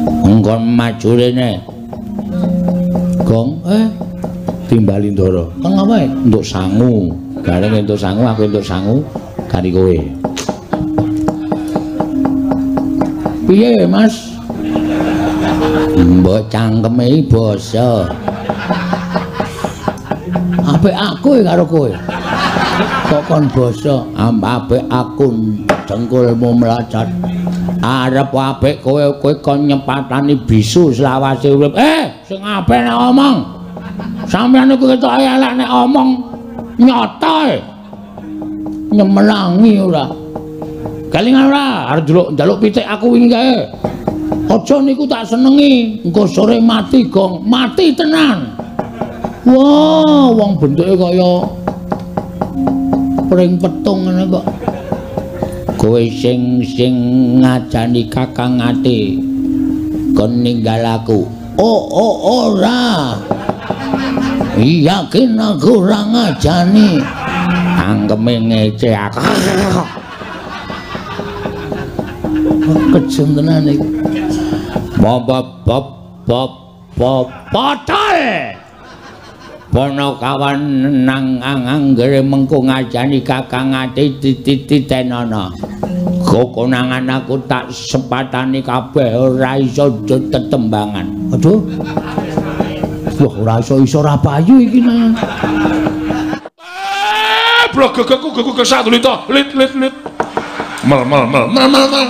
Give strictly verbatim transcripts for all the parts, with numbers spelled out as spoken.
Engkon maju rene. Gong, eh timbali Ndara. Kang apa? Untuk sangu. Gareng entuk sangu, aku entuk sangu kari kowe. Piye, Mas? Mbok cangkeme iki basa. Apik aku karo kowe. Kok kon basa, apik aku dengkulmu mlacot. Arep apik kowe kowe kon nyepatani bisu selawase urip. Eh, sing apik nek omong. Sampeyan iku ketok elek nek omong nyata e. Nyemelangi ora. Kalingan ora, arep njaluk njaluk pitik aku wingi kae. Aja niku tak senengi, engko sore mati gong, mati tenan. Wah, wong bentuke kaya pring petung ngene kok. Kowe sing sing ngajani Kakang Ati kon ninggal aku. Oh, oh, ora. Yakin aku ora ngajani. Angkeme ngece aku. Kejem tenan iki. Bop bop bop bop potol. Pono kawan nang anggere mengko ngajani Kakang Ati tititenono. Kokonangan aku tak sepatani kabeh ora iso tetembangan. Aduh. Wah ora iso iso ra payu iki nang. Eh, blok gegekku gegek satu lito. Lit lit lit. Mel mel mel mel mel mel.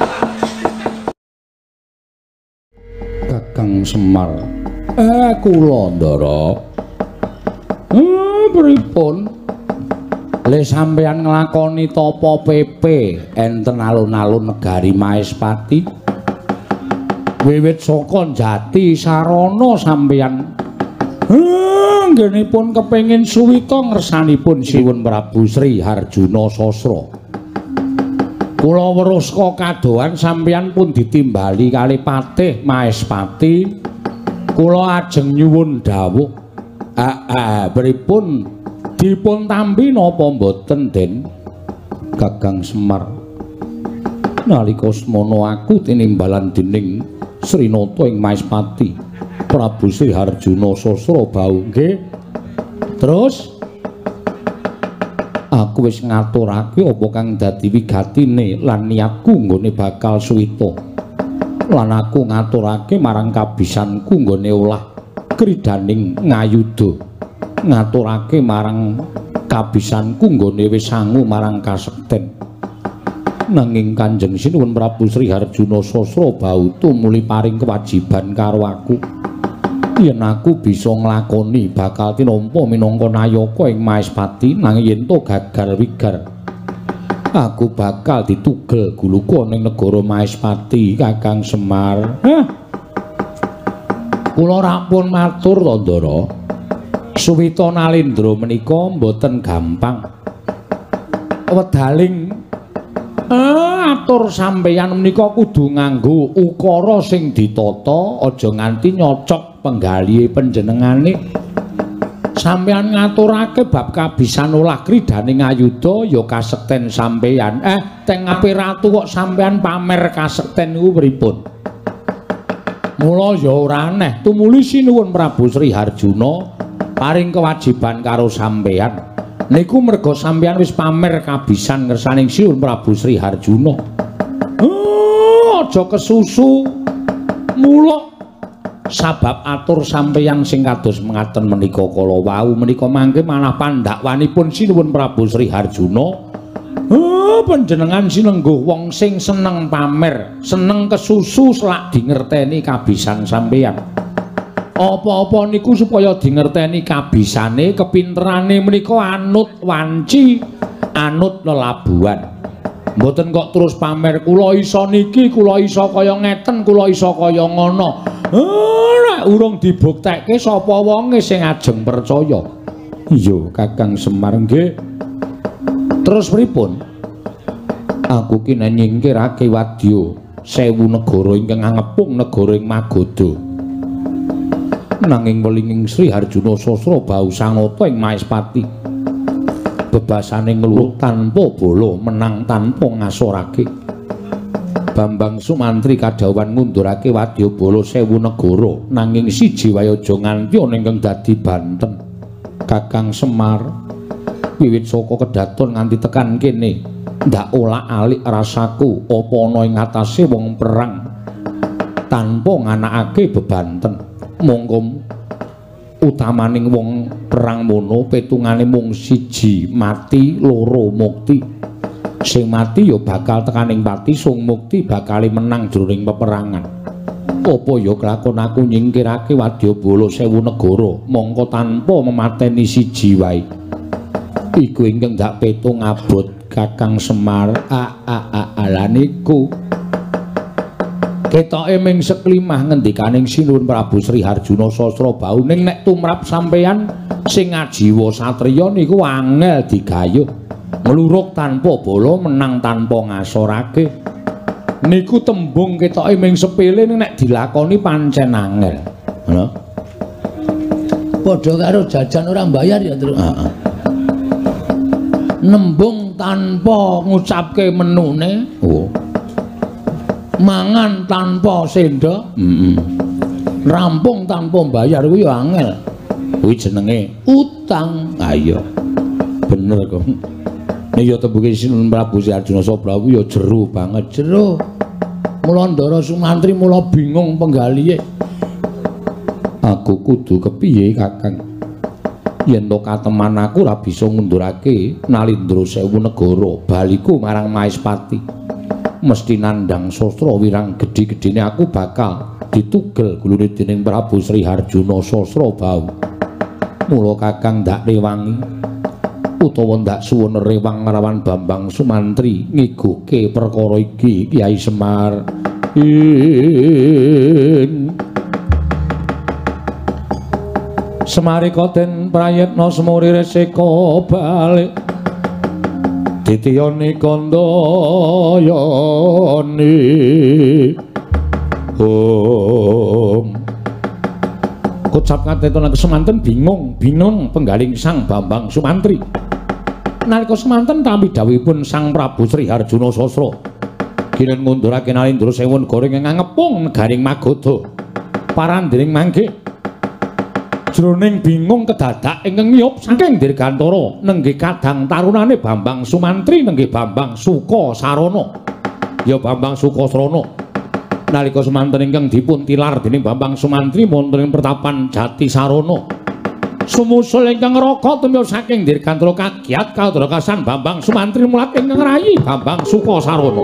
Kakang Semar. Eh kula Ndara. Hmm, pripun? Le sampeyan nglakoni tapa pepe enten alun-alun negari Maespati. Wiwit saka Jati Sarana sampeyan eh nggenipun kepengin suwita ngersanipun Siwun Prabu Sri Harjuna Sasra. Kula weruh saka kadohan sampeyan pun ditimbali kali Patih Maespati. Kula ajeng nyuwun dawuh. Ah, ah, pripun dipun tampi napa mboten Den Kakang Semar? Nalika semono aku tinimbalan dening Srinata ing Maespati Prabu Sri Harjuna Sasra bau nggih. Terus aku wis ngaturake apa kang dadi wigatine lan niatku nggone bakal suwita. Lan aku ngaturake marang kabisanku nggone olah kridaning ngayuda. Ngaturake marang kabisanku nggone wis sangu marang kasekten. Nanging Kanjeng Sinuwun Prabu Sri Harjuna Sasra bau tumuli paring kewajiban karo aku. Yen aku bisa nglakoni bakal tinampa minangka nayaka ing Maespati, nanging yen to gagal wigar aku bakal ditugel guluku ning negara Maespati Kakang Semar. Hah? Kula rampun matur to Ndara. Suwita Nalendra menika mboten gampang. Wedaling ah, atur sampeyan menika kudu nganggo ukara sing ditata, aja nganti nyocok penggalihe panjenengane. Sampeyan ngaturake bab kabisan olah kridaning ayuda ya kasekten sampeyan. Eh, teng ngape ratu kok sampeyan pamer kasekten niku pripun? Mula ya ora aneh tumuli Sinuwun Prabu Sri Harjuna paring kewajiban karo sampeyan. Niku merga sampeyan wis pamer kabisan ngersaning Sinuwun Prabu Sri Harjuna. Oh, aja kesusu. Mula sabab atur sampeyan sing kados mengaten menika kala wau menika mangke manah pandakwanipun Sinuwun Prabu Sri Harjuna. Oh, panjenengan sinengguh wong sing seneng pamer, seneng kesusu selak dingerteni kabisan sampeyan. Apa-apa niku supaya dingerteni kabisane, kepinterane menika anut wanci, anut lelabuhan. Mboten kok terus pamer kula iso niki, kula iso kaya ngeten, kula iso kaya ngono. Ora urung dibuktekke sapa wonge sing ajeng percaya. Iya, Kakang Semar nggih. Terus pripun? Aku ki nek nyingkirake wadya sewu negara ingkang ngepung negara ing Magoda. Nanging welinging Sri Harjuna Sasra bau sanata ing Maespati. Bebasane ngluwih tanpa bala menang tanpa ngasorake. Bambang Sumantri kadhawuhan ngundurake wadyabala sewu negara nanging siji wae aja nganti ana ingkang dadi banten. Kakang Semar wiwit saka kedaton nganti tekan kene ndak olak-alik rasaku apa ana ing atase wong perang tanpa nganakake bebanten. Monggo utamaning wong perang mono petungane mung siji mati loro mukti. Sing mati ya bakal tekaning pati, sing mukti bakal menang jroning peperangan. Apa ya kelakon aku nyingkirake wadyabala sewu negara mongko tanpa memateni siji wae. Iku ingkang dak petung abot Kakang Semar. A a a ala niku ketoke ming seklimah ngendikaning Sinuwun Prabu Sri Harjuna Sasrabau ning nek tumrap sampeyan sing ajiwa satriya niku angel digayuh. Ngluruk tanpa bala menang tanpa ngasorake niku tembung ketoke ming sepele nek dilakoni pancen angel. Lho. Padha karo jajan ora mbayar ya, Tru. Heeh. Nembung tanpa ngucapke menune. Oh. Mangan tanpa sendok. Heeh. Rampung tanpa mbayar kuwi ya angel. Kuwi jenenge utang. Ha iya. Bener kok. Nek ya tembuke Sinuwun Prabu Sri Harjuna Sasrabau ya jero banget, jero. Mula Ndara Sumantri mula bingung penggalihe. Aku kudu kepiye, Kakang? Yen to kateman aku ora bisa ngundurake Nalindra sewu negara baliku marang Maespati. Mesti nandhang sastra wirang gedhe-gedhene aku bakal ditugel gulune dening Prabu Sri Harjuna Sasrabau. Mula Kakang ndak rewangi utawa ndak suwun rewang nglawan Bambang Sumantri ngiguke perkara iki, Kyai Semar. In Semarika den prayitna semuri reseka balik ditiyane kandayane. Om kocap kateton semanten bingung bingung penggaling Sang Bambang Sumantri. Nalika semanten tampi dawuhipun Sang Prabu Sri Harjuna Sasra kinen ngundurake Nalindra sewu negara ing ngepung negaring Magoda parandering mangke jroning bingung kedadak ingkang ngiyup saking Dirgantara nenggih kadang tarunane Bambang Sumantri nenggih Bambang Sukasarana. Ya Bambang Sukasarana nalika semanten ingkang dipun tilar dening Bambang Sumantri wonten ing pertapan Jatisarana sumusul ingkang raka tumya saking Dirgantara kagiat kadrakasan Bambang Sumantri mulat ingkang rayi Bambang Sukasarana.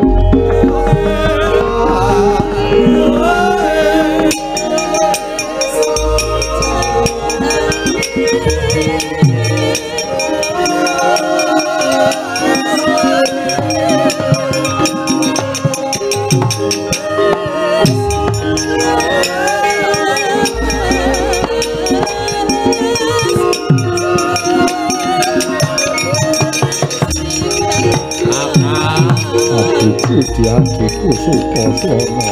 Diadiku Sukasarana.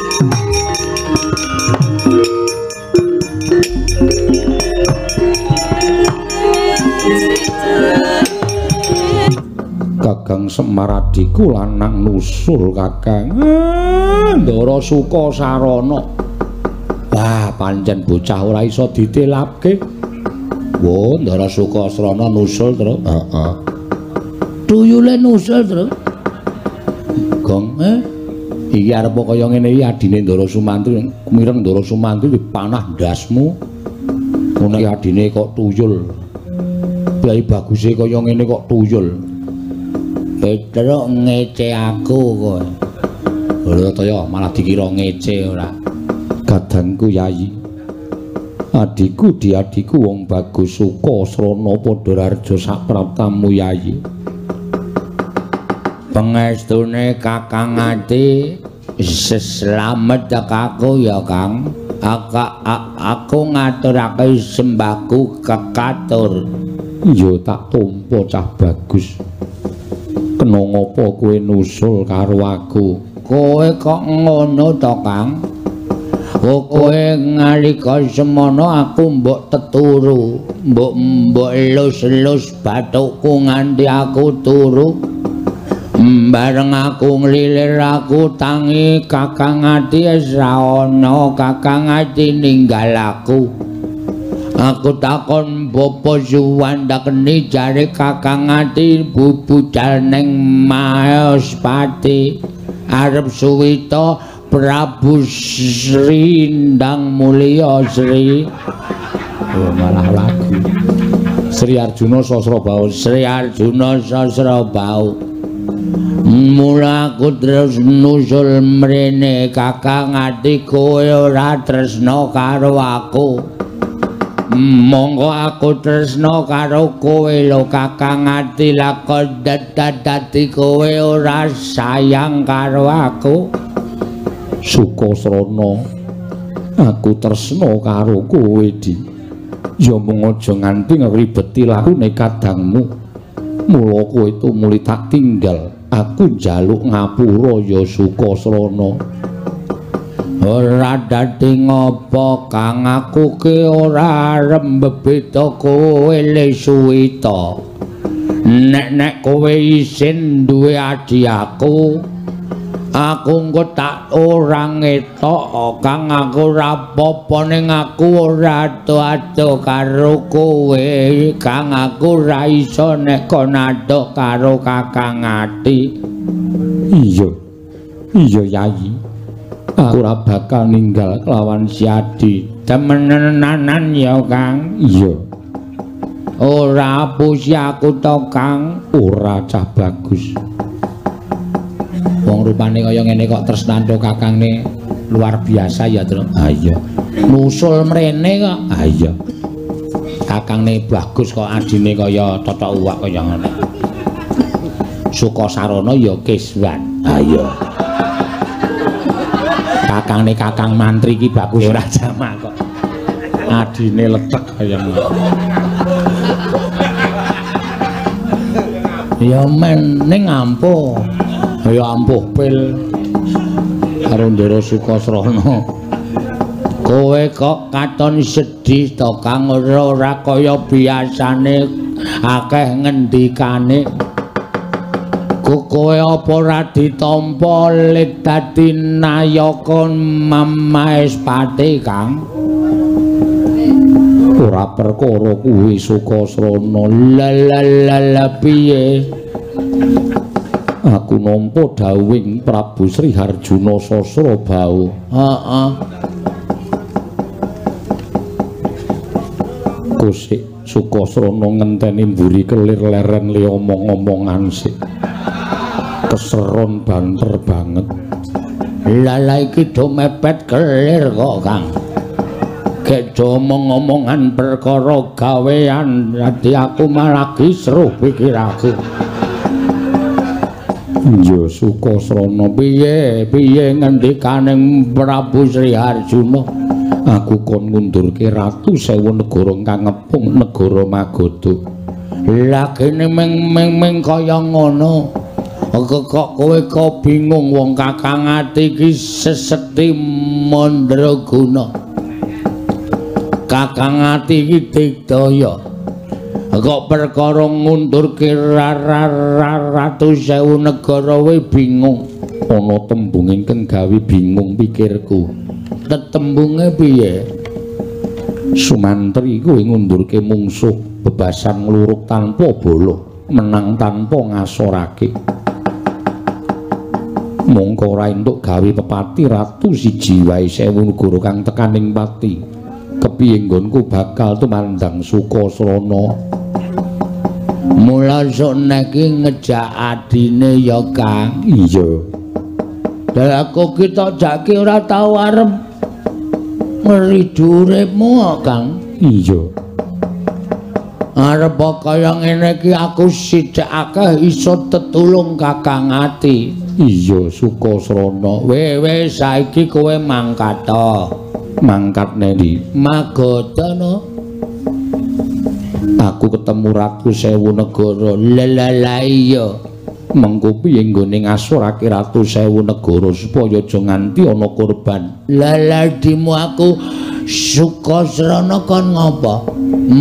Kakang Semar adiku lanang nusul, Kakang. Ndara Sukasarana. Wah, pancen bocah ora iso ditelapke. Wo, Ndara Sukasarana nusul terus. Heeh. Tuyule nusul terus. Gong, eh? Iki arep kaya ngene iki adine Ndara Sumantri, mireng Ndara Sumantri dipanah ndasmu. Ngono iki adine kok tuyul. Kyai baguse kaya ngene kok tuyul. Petruk ngece aku kowe. Lha kaya malah dikira ngece ora. Kadangku Yayi. Adiku diadiku wong bagus Sukasarana padha raja sapraptamu Yayi. Pengestune Kakang Ati seslamet aku ya Kang. Aka, aku ngaturake sembahku kekatur. Ya tak tampa cah bagus. Kena ngapa kowe nusul karo aku? Kowe kok ngono to Kang? Kowe nalika semono aku mbok teturu, mbok mbok elus-elus bathukku nganti aku turu. bareng aku nglilir aku tangi Kakang Ati ora ana Kakang Ati ninggal aku aku takon bapa suwandakne jare Kakang Ati bubudal ning Mayospati arep suwita Prabu Sri Ndang Mulya Sri oh, malah lagu Sri Arjuna Sasrabau Sri Arjuna Sasrabau mula aku terus nusul mrene Kakang Ati kowe ora tresna karo aku monggo aku tresna karo kowe lho Kakang Ati lha kok dadi kowe ora sayang karo aku Sukasrana aku tresna karo kowe di ya mung aja nganti ngribeti lakune kadangmu mula kowe itu muli tak tinggal aku njaluk ngapura ya Sukasrana ora dadi ngopo kang aku ki ora rembebeta kowe le suwita nek-nek kowe isin duwe adhi aku aku engko tak ora ngetok kang aku ora apa ning aku ora ado-ado karo kowe kang aku ora iso nek kon adok karo Kakang Ati iya iya Yayi aku ora bakal ninggal kelawan si Adi temenanan ya Kang iya ora pusi aku to Kang ora cah bagus wong rupane kaya ngene kok tresnanto kakangne luar biasa ya Tru ah iya nusul mrene kok ah iya kakangne bagus kok adine kaya totok uwak kaya ngene Sukasarana ya Kiswan ah iya kakangne Kakang Mantri ki bagus ora jamak kok adine lecek kaya ngono ya men ning ampuh ya ampuh pil karo Ndara Sukasrana kowe kok katon sedih to Kang ora kaya biasane akeh ngendikane kowe apa ora ditampa lit dadi nayaka Maespati Kang ora perkara kuwi Sukasrana la piye aku nampa dawuhing Prabu Sri Harjuna Sasrabau heeh Kusik Sukasrana ngenteni mburi kelir leren li omong-omongan sik keseron banter banget lala iki do mepet kelir kok Kang gek do omong-omongan perkara gawean dadi aku malah seru pikir aku ya Sukasrana piye piye ngendikaning Prabu Sri Harjuna aku kon ngundurke Ratu Sewu negara kang ngepung negara Magoda lha kene meng-meng kaya ngono kok kowe kok bingung wong Kakang Ati iki seseti mandraguna Kakang Ati iki digdaya kok perkara ngundurke Ratu Sewu negara we bingung ana tembung ingkang gawe bingung pikirku tetembunge piye Sumantri kuwi ngundurke mungsuh bebasan ngluruk tanpa bala menang tanpa ngasorake mongko ora entuk gawe pepati ratu siji wae sewu negara kang tekaning pati kepiye nggonku bakal tumandang Sukasrana mula sok niki ngejak adine ya Kang iya lha aku kita jake ora tau arep ngridu uripmu Kang iya arep kaya ngene iki aku sithik akeh iso tetulung Kakang Ati iya Sukasrana wewe saiki kowe mangkat to mangkat nendi Magoda no aku ketemu Ratu Sewu negara lala iya mengko piye nggone ngasorake Ratu Sewu negara supaya aja nganti ana korban lala dimu aku Sukasrana kon ngopo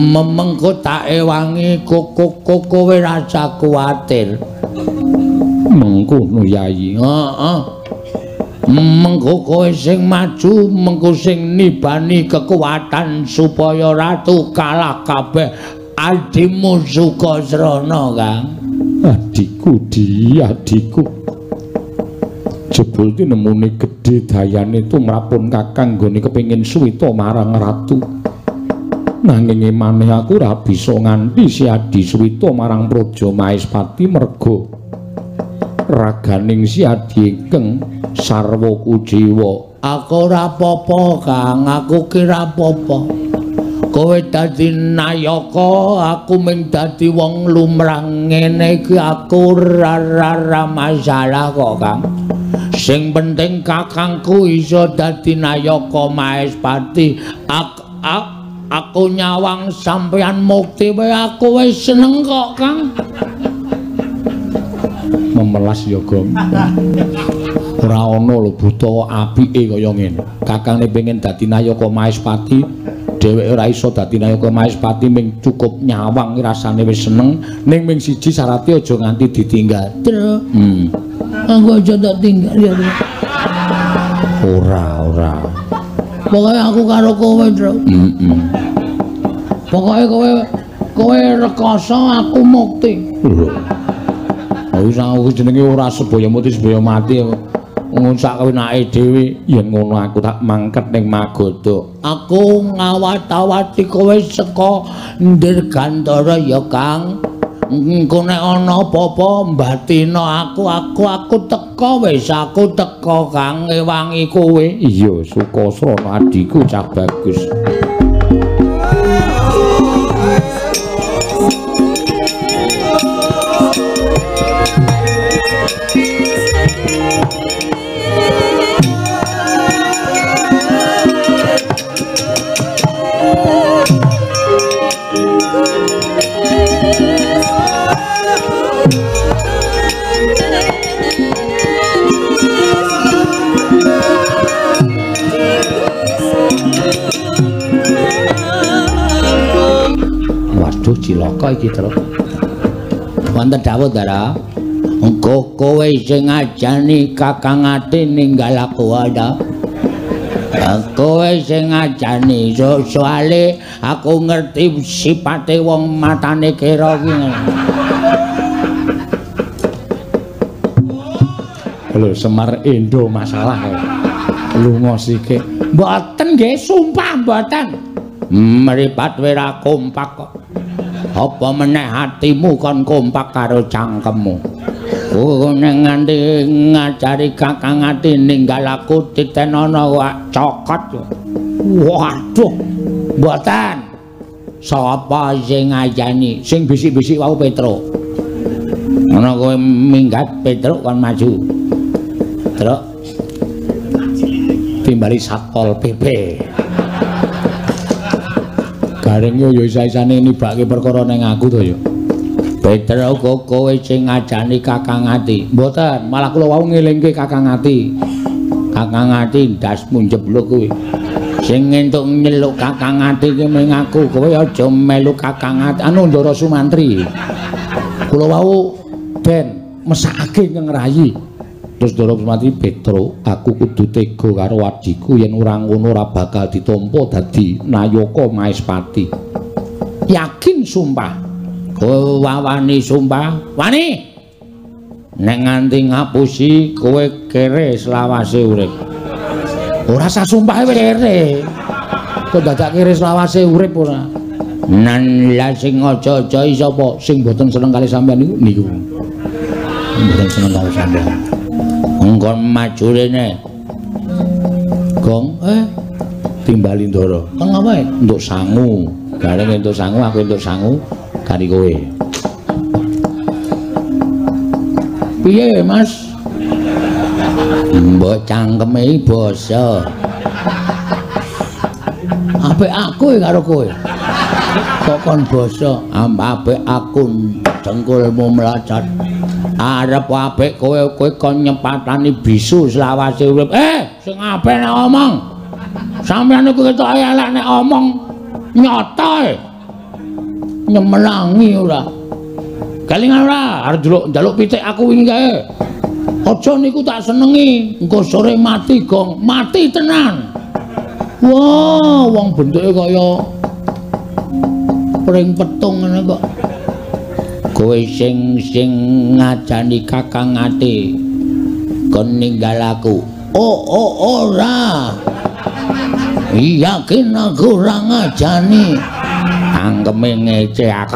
mengko tak ewangi koko kowe rasa kuwatir Mengkono Yayi. Heeh. Mengko kowe sing maju, mengko sing nibani kekuatan supaya ratu kalah kabeh. Adimu Sukasrana, Kang. Adikku di adikku. Jebul ki nemune gedhe dayane tumrapun Kakang nggone kepengin suwita marang ratu. Nanging maneh aku ora bisa nganti si Adi suwita marang Praja Maespati merga raganing si Adi ingkang sarwa kujiwa. Aku ora apa-apa, Kang. Aku kira apa-apa. Kowe dadi nayaka, aku mung dadi wong lumrah ngene iki aku ora masalah kok, Kang. Sing penting kakangku iso dadi nayaka Maespati. Aku, aku nyawang sampeyan mukti wae aku wis seneng kok, Kang. Memelas ya, Gong. Ora ana lho buta apike kaya ngene. Kakangne pengen dadi nayaka Maespati, dheweke ora iso dadi nayaka Maespati ming cukup nyawang rasane wis seneng, ning ming siji syaraté aja nganti ditinggal. Tru. Hmm. Aku aja tak tinggal ya. Ora, ora. Pokoke aku karo kowe, Tru. Heeh. Pokoke kowe kowe rekoso aku mukti. Lho. Wis aku jenenge ora sebaya mati sebaya mati. Ngono sak kawenake dhewe yen ngono aku tak mangket ning Magoda. Aku ngawat-awati kowe saka Ndirgantara ya, Kang. Engko nek ana apa-apa mbatina aku aku aku teka wis aku teka, Kang, ngewangi kowe. Iya, Sukasrana adikku cah bagus. Waduh cilaka iki, Tru. Wonten dawuh, Ndara. Engko kowe sing ngajani Kakang Ati ninggal aku ada. Kowe sing ngajani so soale aku ngerti sipate wong matane kira ki. Lho Semar Endo masalah kok. Lunga sike. Mboten nggih, sumpah mboten. Mripat wira kompak kok. Apa meneh hatimu kon kompak karo cangkemmu. Oh ning nganti ngajari Kakang Ati ninggal aku titenana wak cokot. Waduh. Mboten. Sapa sing ngajani? Sing bisik-bisik wau Petruk. Ana kowe minggat Petruk kon maju. Truk. Timbali Satpol P P. Gareng yo ya isa-isane nibake perkara ning aku to yo. Petruk kok kowe sing ngajani Kakang Ati. Mboten, malah kula wau ngelingke Kakang Ati. Kakang Ati ndasmu njebluk kuwi. Sing entuk nyeluk Kakang Ati ki mung aku, kowe aja melu Kakang Ati. Anu Ndara Sumantri. Kula wau ben mesakake ngrayi. Terus Ndara Sumantri, Petruk, aku kudu tega karo adhiku yen ora ngono ora bakal ditampa dadi nayaka Maespati. Yakin sumpah. Kowe wani sumpah? Wani. Nek nganti ngapusi kowe kere selawase urip. Ora usah sumpah wis kere. Kok dadak kere selawase urip ora. Nan la sing aja-aja sapa sing mboten seneng kali sampean niku niku. Mboten seneng kali sampean. Engkon maju rene. Gong, eh timbali Ndara. Kang apa e? Entuk sangu. Gareng entuk sangu, aku entuk sangu kari kowe. Piye, Mas? Mbok cangkeme iki basa. Apik aku karo kowe. Kok kon basa, apik aku dengkulmu mlacot. Arep apik kowe kowe kon nyepatani bisu selawase urip. Eh, sing apik nek omong. Sampeyan iku ketok elek nek omong nyata e. Nyemelangi ora. Kelingan ora arep njaluk njaluk pitik aku wingi kae. Aja niku tak senengi, engko sore mati gong, mati tenan. Wah, wong bentuke kaya pring petung ngene kok. Kowe sing sing ngajani Kakang Ati kon ninggal aku. Oh, oh, ora. Yakin aku ora ngajani. Anggeme ngece aku.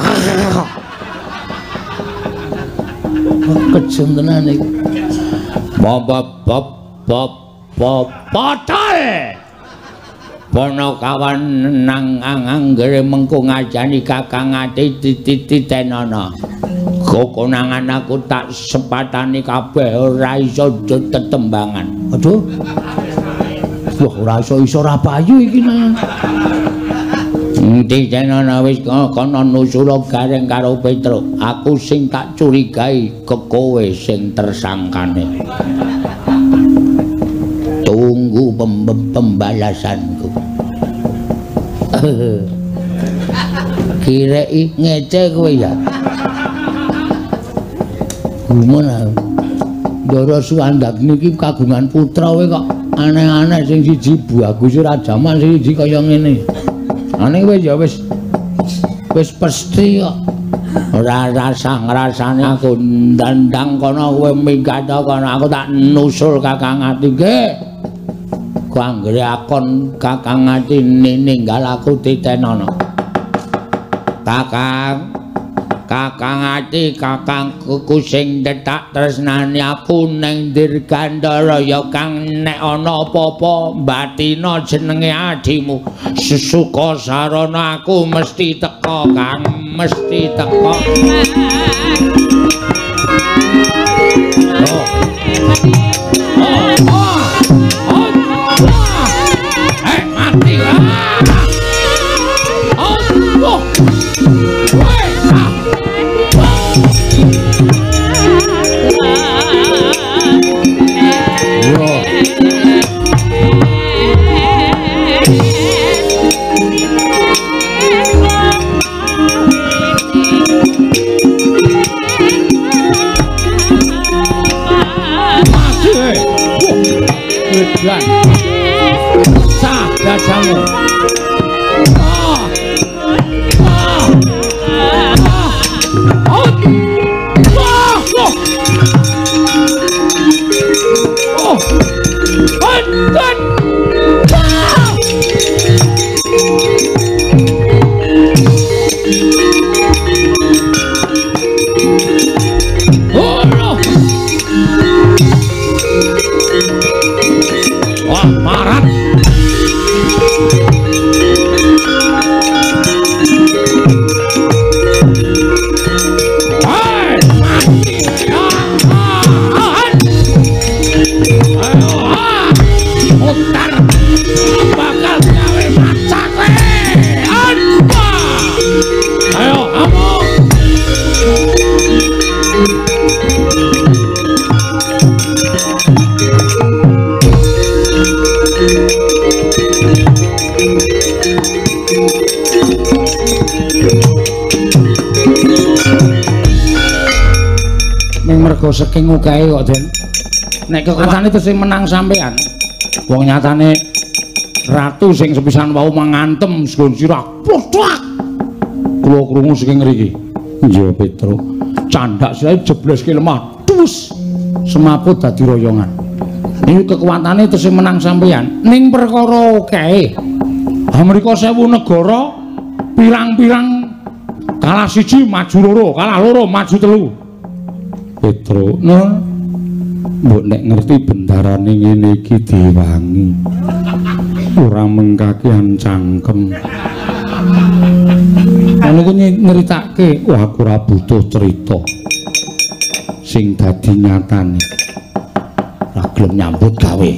Kejem tenan iki. Bop bop bop bop potol. Pono kawan nang anggere mengko ngajani Kakang Ati tititenono. Kokonangan aku tak sepatani kabeh ora iso tetembangan. Aduh. Wah ora iso iso ra payu iki nang. Titenono wis kono nusula gareng karo Petruk. Aku sing tak curigai ke kowe sing tersangkane. Tunggu pem pembalasanku. Kirei ngece kowe ya. Gimana? Ndara Suwandak niki kagungan putra kowe kok aneh-aneh sing siji bagus ora jaman sing siji kaya ngene. Aneh kowe ya wis wis pasti kok. Ora rasah ngrasane aku ndandang kono kowe minggat kono aku tak nusul Kakang Ati nggih. Anggere akon Kakang Ati ninggal aku titenono. Kakang Kakang Ati Kakang kuku sing detak tresnani aku ning Dirgandara ya Kang nek ana apa-apa batina jenenge adimu sesuka sarana aku mesti teka Kang mesti teka. Oh. Oh. Oh. Wedan sah gajamu. Ah ah ah oh oh oh oh mergo saking ukae kok Den. Nek kekuatane terus menang sampean. Wong nyatane ratu sing sepisan wau mangantem sgon sirah. Plodhak. Kula krungu saking ngriki. Iya Petro. Candak sirahe jebleske lemah. Dus. Semaput dadi royongan. Iki kekuatane terus menang sampean. Ning perkara ukae. Amerika sewu negara pirang-pirang kalah siji maju loro, kalah loro maju telu. Petro, no, mbok nek ngerti bendarane ngene iki diwangi. Ora mengkakean cangkem. Ana ku nyeritake, wah aku ora butuh cerita. Sing dadi nyatane. Ora gelem nyambut gawe.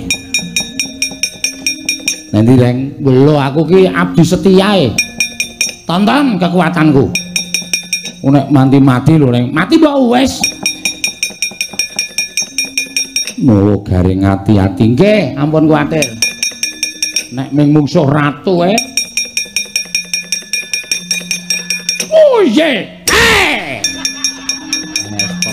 Nanti reng, lho aku ki abdi setiae. Tonton kekuatanku. Nek mati-mati lho reng, mati mbok wis. Mawa garing ati-ati nggih, ampun kuwatir. Nek ming mungsuh ratu eh. Oh ye. Eh.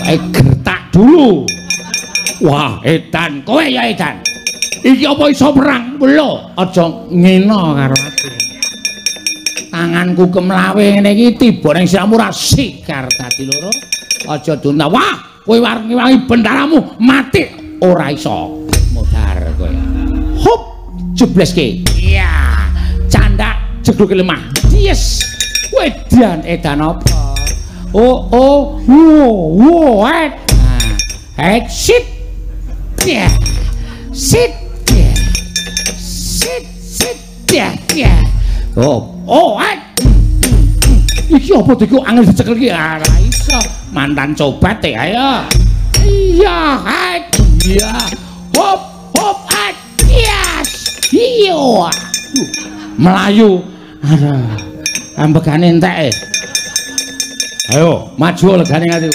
Eh gertak dulu. Wah, edan, kowe ya edan. Iki apa iso perang? Lho, aja ngena karo aku. Tanganku kemlawe ngene iki tiba ning siramu ra sikar dadi loro. Aja dunta. Wah, kowe wangi-wangi bendaramu mati ora iso. Modar kowe. Hop, jebleske. Iya. Candak jedhuke lemah. Yes. Kowe edan edan apa? Oh, oh, wo, wo, head. Nah, head shit. Yeah. Sit. Yeah. Sit, sit. Yeah, yeah. Oh, oh, head. Iki apa diku angel dicekel iki? Ah, ra iso. Mantan cobat e ayo. Iya, head. Iya. Hop, hop, head. Yes. Iyo. Melayu. Aduh. Ambegane entek e. Ayo, maju legane ngati.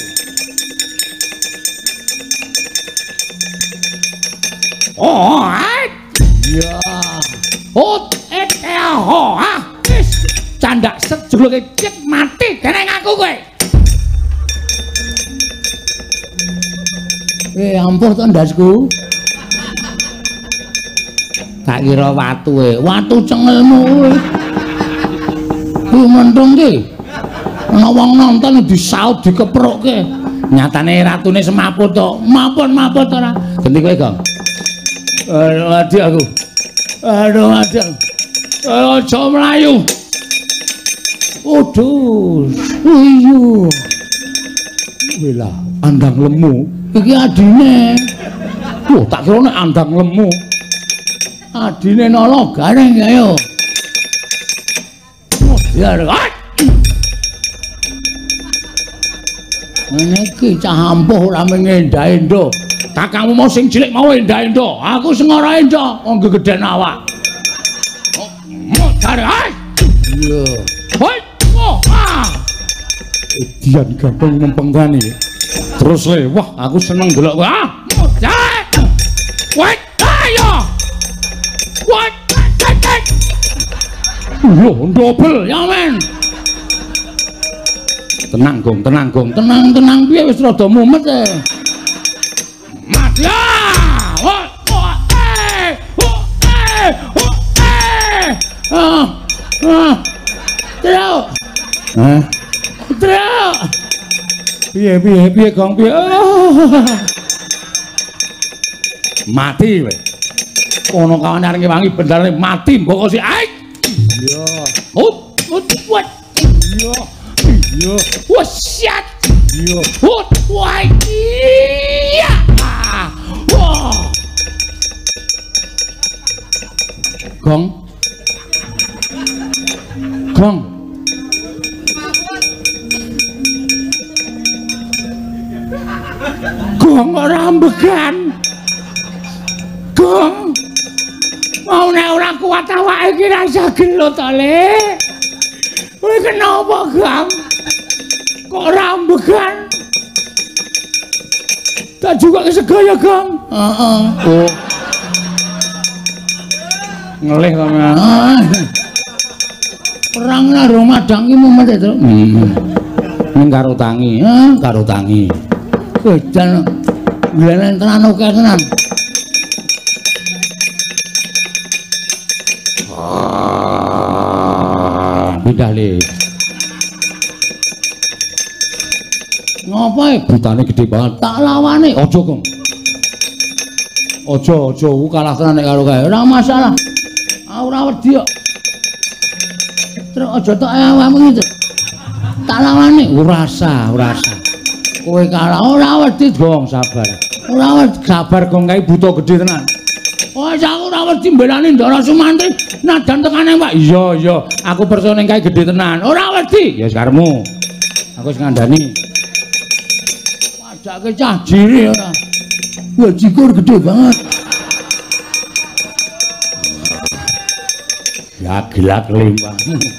Oh, ai. Ya. Oh, et ho, ha. Wis candak sejuluke cek mati kene ngaku kowe. Eh, ampun to ndasku. Tak kira watu e, watu cengelmu kowe. Ku mentung ki. Ana wong nonton disaut dikeprokke. Nyatane ratune semaput to. Mapun-maput ora. Genti kowe, Gong. Aduh, mati aku. Aduh, mati. Aja mlayu. Aduh, uyu. Wela, andang lemu. Iki adine. Wah, tak kira nek andang lemu. Adine nolo gareng ayo. Oh, ya, ngene iki cah ampuh ora mengendha-endha. Kakangmu mau sing cilik mau endha-endha. Aku sing ora endha, wong gegeden awak. Oh, modar ae. Iya. Hoi, oh, ah. Edian gampang ngempengane. Terus le, wah aku seneng delok kowe. Ah, modar. Wait, ayo. Wait, wait, wait. Loh, double ya men. Tenang Gong, tenang Gong, tenang tenang piye wis rada mumet e. Mati ah! Oh, oh, eh! Oh, eh! Oh, eh! Ah! Ah! Trio. Hah? Trio. Piye piye piye Gong piye? Mati kowe. Ono kawan areng wangi bendarane mati mbok si ai. Iya. Ut, ut, wat. Iya. Iya. Wah, syat. Iya. Ut, wah. Iya. Wah. Gong. Gong. Gong ora ambegan. Gong. Mau nek ora kuat awake iki ra iso gelut to, Le. Kowe kenapa, Gong? Kok ora ambegan? Tak juga kesegaya, Gong. Heeh. Oh. Ngelih kok. Perang karo madang iki mumet to. Heeh. Ning karo tangi, eh, karo tangi. Kedan glenen tenan oke tenan. Pindah le. Ngapa e butane gede banget? Tak lawane. Aja, Gong. Aja, aja ku kalah tenan nek karo kae. Ora masalah. Ora wedi kok. Terus aja tok awakmu iki. Tak lawane. Ora usah, ora usah. Kowe kalah ora wedi, Gong, sabar. Ora wedi, sabar, Gong, kae buta gede tenan. Oh, aku ora wedi mbelani Ndara Sumantri nadan tekane, Pak. Iya, iya. Aku percaya ning kae gede tenan. Ora wedi. Ya karepmu. Aku wis ngandani. Wajake cah jiri ora. Wah, jikur gede banget. Ya gelak limpah.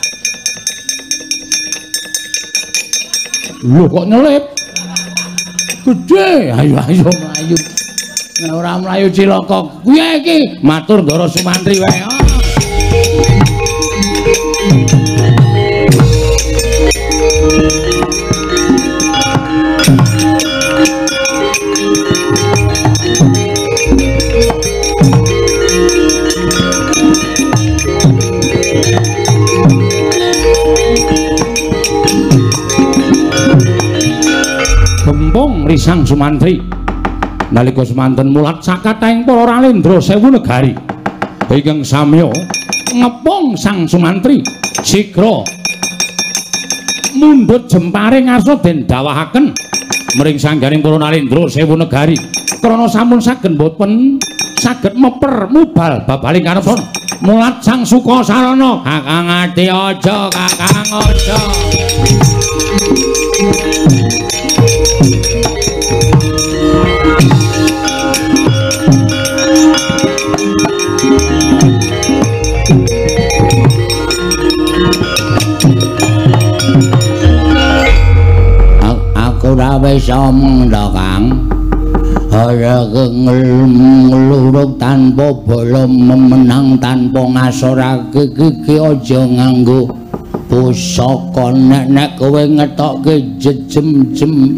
Lho kok nyelip? Gede. Ayo ayo mlayu. Nek ora mlayu cilaka kuwi iki matur Ndara Sumantri wae. Pati Sang Sumantri nalika semanten mulat sakataing para Ralendra sewu negari ingkang samya ngepong Sang Sumantri sigra mundhut jemparing arsa den dawahaken mring sanggaring para Ralendra sewu negari krana sampun saged boten saged meper mubal babaling karepon mulat Sang Sukasarana Kakang ati aja Kakang aja aku ra wis omong to Kang ora ngeluruk tanpa bala memenang tanpa ngasorake iki aja nganggo pusaka nek kowe ngetokke jejem-jem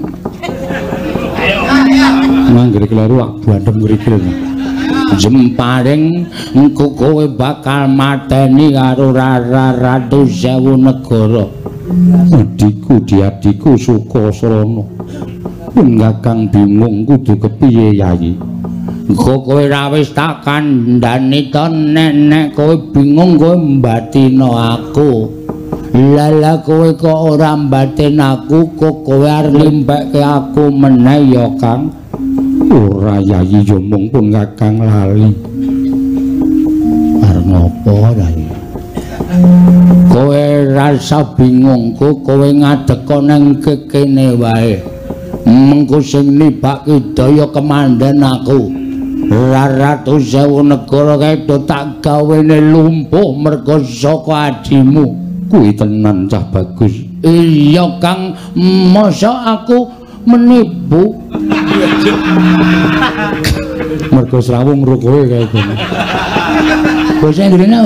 manggere kleru wak bandem ngrikil jemparing engko kowe bakal mateni karo Ratu Sewu Negara adiku diadiku Sukasrana Kakang bingung kudu kepiye Yayi. Engko kowe ra wis tak kandhani to nek kowe bingung kowe mbatina aku. Lala kowe kok ora mbatin aku kok kowe arep limpekke aku meneh ya Kang. Ora Yayi yo mung pun Kakang lali. Arep ngopo Yayi? Kowe rasa bingung kok kowe ngadeka nang kekene wae. Mengko sing nibake daya kemandan aku Ratu Sewu Negara kae tak gawene lumpuh merga saka adimu kuwi tenan cah bagus iya Kang masa aku menipu merga srawung ro kowe kae ngono basa ngrene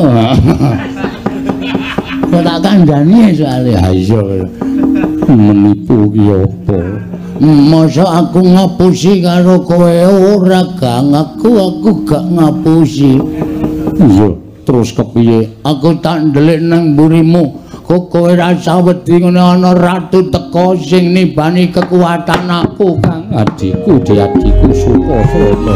kok tak kandhani soalé ha iya menipu ki apa masa aku ngapusi karo kowe ora Kang aku aku gak ngapusi iya terus kepiye aku tak ndelik nang mburimu kok kowe rasa wedi ngene ana ratu teka sing nibani kekuatan aku Kang adiku di adiku Sukasrana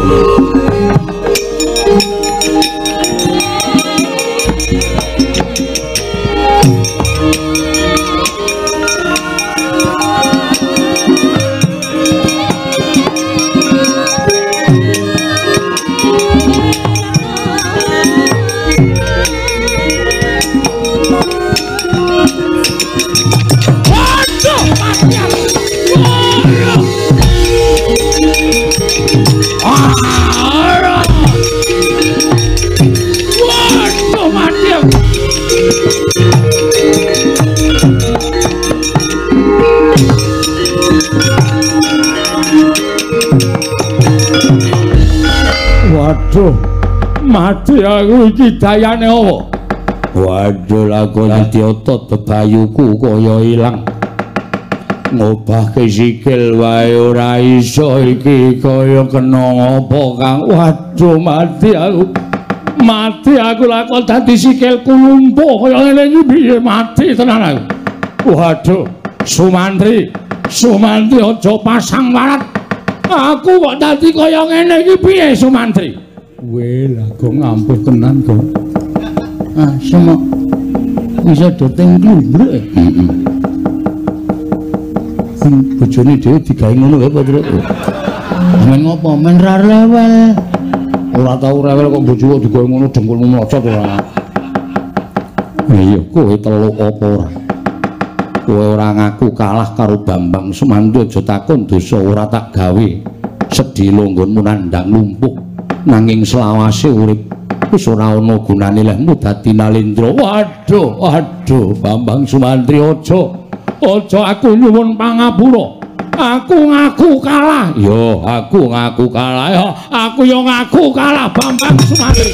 Waduh, mati aku iki dayane apa? Waduh, lakon Adyata bebayuku kaya ilang. Ngobahke sikil wae ora iso iki kaya kena apa Kang. Waduh, mati aku. Mati aku lakon dadi sikilku lumpuh kaya ngene iki piye mati tenan aku. Waduh, Sumantri, Sumantri aja pasang warat. Aku kok dadi kaya ngene iki piye Sumantri? Weh lah kok ngampuh tenan kok. Ah, semok. Bisa doteng klubruk. Heeh. Hmm, bojone dhewe digawe ngono lho, Pak. Men ngopo? Men ra rewel. Ora tau rewel kok bojoku digawe ngono dengkulmu mlocot ora. Iya, kowe teluk apa ora? Kowe ora ngaku kalah karo Bambang Sumantri aja takon dosa ora tak gawe. Sedhilo nggonmu nandhang lumpuh nanging selawase urip wis ora ana gunane lehmu dadi Nalendra. Waduh, waduh, Bambang Sumantri aja. Aja aku nyuwun pangapura. Aku ngaku kalah. Yo, aku ngaku kalah. Yo, aku yo ngaku kalah Bambang Sumantri.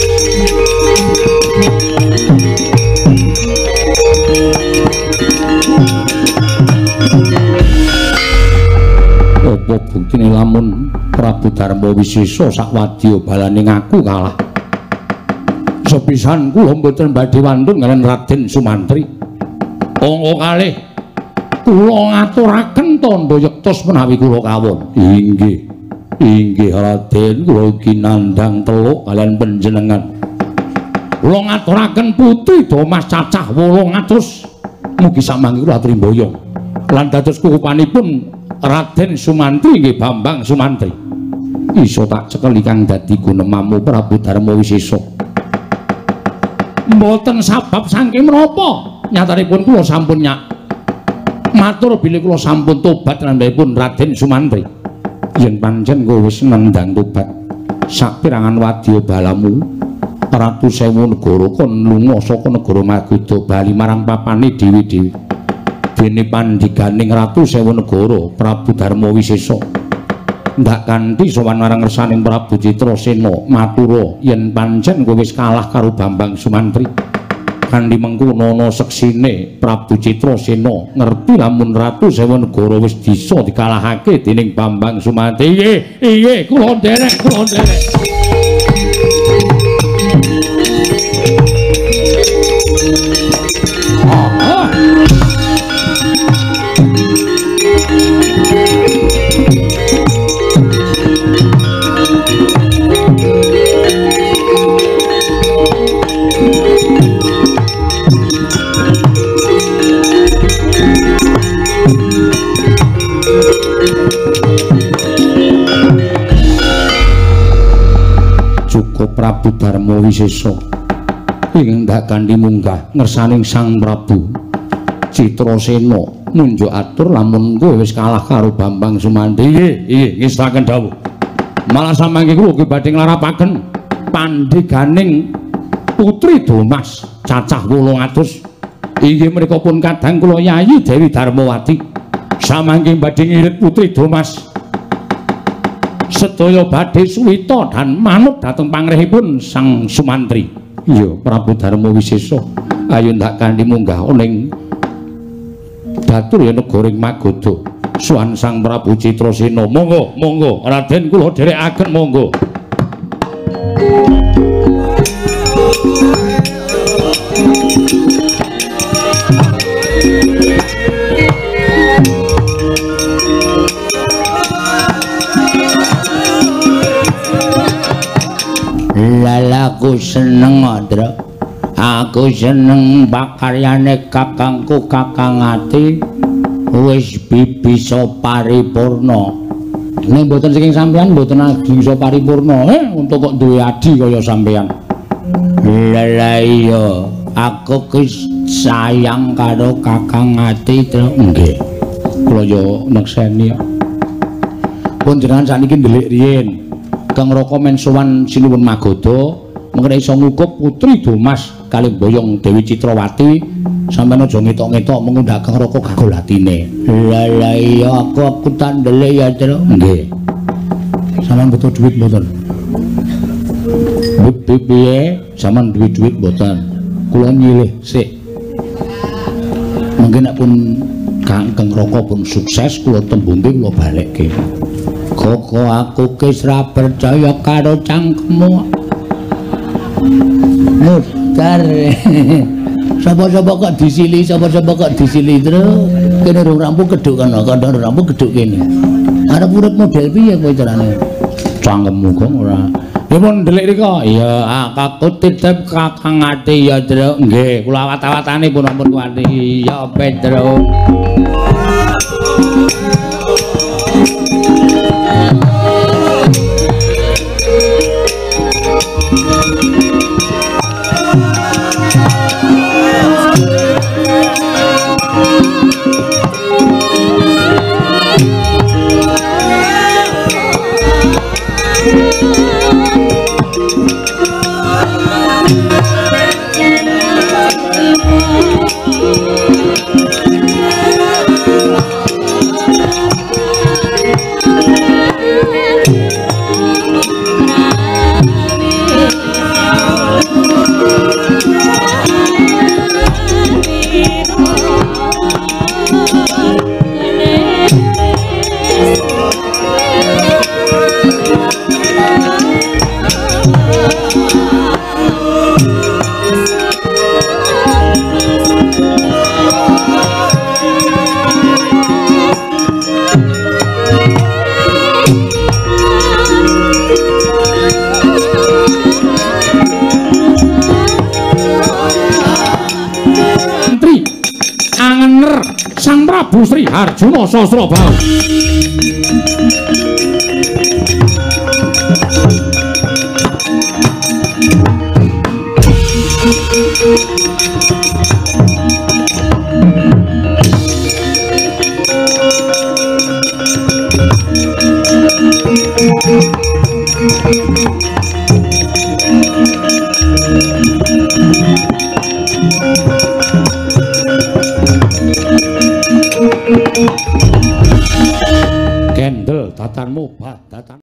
Apa buktine lamun Prabu Darma Wisesa sakwadya balane ngaku kalah. Sepisan kula mboten badhe wantun kaliyan Raden Sumantri. Angka kalih kula ngaturaken tandha yektos menawi kula kawon. Inggih. Inggih Raden, kula kinandhang teluk kalian panjenengan. Kula ngaturaken putri Damas cacah wolung atus. Mugi samangke kula trimbaya. Lan dados kukupanipun Raden Sumantri nggih Bambang Sumantri. Iso tak cekel ingkang dadi gunemamu Prabu Darma Wisesa. Mboten sabab saking menapa nyatanipun kula sampun nyak matur bilih kula sampun tobat lan mbahipun Raden Sumantri. Yen pancen kowe wis nendang tobat sapirangan wadya balamu Ratu Sewu negara kon lunga saka negara Magoda bali marang papane dewi-dewi. Dene pandhiganing Ratu Sewu negara Prabu Darma Wisesa ndak kanthi sowan marang ngersaning Prabu Citrasena matura yen pancen kowe wis kalah karo Bambang Sumantri. Kanthi mengkono ana seksine Prabu Citrasena ngerti lamun Ratu Sewu negara wis bisa dikalahake dening Bambang Sumantri. Iye, iye, kula nderek, kula nderek. Prabu Darma Wisesa ing ndakani munggah ngersaning Sang Prabu Citrasena nunjuk atur lamun kowe wis kalah karo Bambang Sumantri. Nggih, nggih, ngestaken dawuh. Malah samangke kula ugi badhe nglarapaken pandhiganing putri Damas cacah wolung atus. Inggih menika pun kadang kula Yayi Dewi Darmawati samangke badhe ngirit putri Damas sedaya badhe suwita dan manut dhateng pangrehipun Sang Sumantri. Iya, Prabu Darma Wisesa. Ayo ndak kanthi munggah ning Datur ya negara Magoda. Suwan Sang Prabu Citrasena. Monggo, monggo, Raden kula dherekaken monggo. Lala aku seneng Andra, aku seneng pakaryane kakangku Kakang Ati wis bisa paripurna. Nek mboten saking sampeyan mboten bisa paripurna eh untuk kok duwe adi kaya sampeyan. Lala iya, aku ki sayang karo Kakang Ati to. Nggih. Kula yo nekseni. Pun jenengan sakniki ndelik riyin Kang Raka men sowan sinuwun Magoda mengko iso ngukup putri Damas kalih boyong Dewi Citrawati sampeyan aja ngetok-ngetok mengundhak Kang Raka gagol atine. Lah lah iya aku aku tak ndelik ya, Tru. Nggih. Sampeyan butuh duit mboten? Piye? Sampeyan duwe duit mboten? Kula nyilih sik. Mungkin nek pun Kang Raka pun sukses kula tembungke kula balekke. Koko aku wis ra percaya karo cangkemmu. Mutar. Sapa-sapa kok disili, sapa-sapa kok disili terus. Kene rung rampu keduk kana, kandhane rampu keduk kene. Arep urip model piye kowe carane? Cangkemmu kok ora. Ya pun ndelik rika. Ya aku titip Kakang Ati ya, Tru. Nggih, kula awat-awatane pun ampun kuwati. Ya Petro. Prabu Sri Harjuna Sasrabau. Kendel tatanmu, Pak.